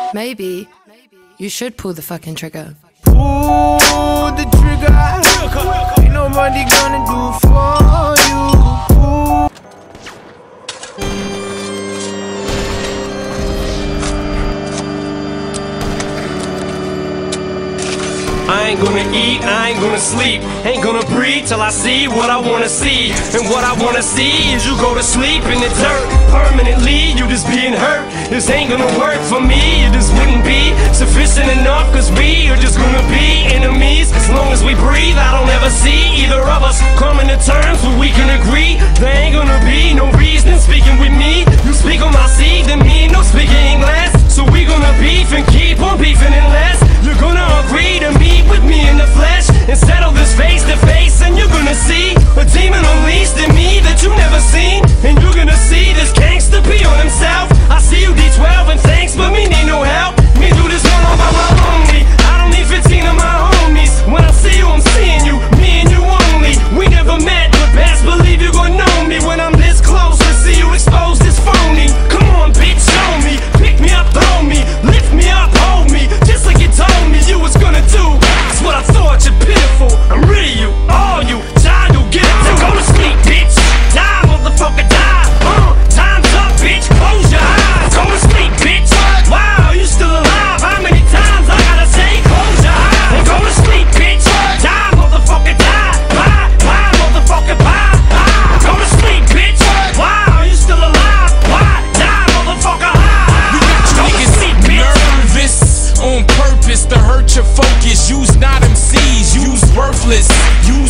Maybe you should pull the fucking trigger. Pull the trigger. Ain't nobody gonna do it for you. I ain't gonna eat, I ain't gonna sleep, ain't gonna breathe till I see what I wanna see. And what I wanna see is you go to sleep in the dirt permanently, you just being hurt. This ain't gonna work for me, it just wouldn't be sufficient enough, cause we are just gonna be enemies. As long as we breathe, I don't ever see either of us coming to terms where we can agree. There ain't gonna be no reason speaking with me. You speak on my seed, then me no speaking English. So we gonna beef and keep on beefing unless you're gonna agree to meet with me in the flesh and settle this face to face. And you're gonna see a demon unleashed in me that you never seen. And you're gonna see this gangster be on himself. I see you D12 and thanks, but me need no help. Me do this all by my lonely. I don't need 15 of my homies. When I see you, I'm seeing you, me and you only. We never met, but best believe you gon' know me when I'm this close to see you expose this phony. Come on, bitch, show me. Pick me up, throw me, lift me up, hold me, just like you told me you was gonna do. That's what I thought, you're pitiful. I'm rid of you, all you, die, you'll get it. So go to sleep, bitch. Die, motherfucker, die. Time's up, bitch. Close your eyes. Go to sleep, bitch. Wow, you still alive? How many times I gotta say close your eyes? And go to sleep, bitch. Die, motherfucker, die. Bye, motherfucker, bye. Go to sleep, bitch. Wow, you still alive? Why? Die, motherfucker, go to sleep, bitch. Nervous on purpose to hurt your focus. Use not MCs, use worthless. Use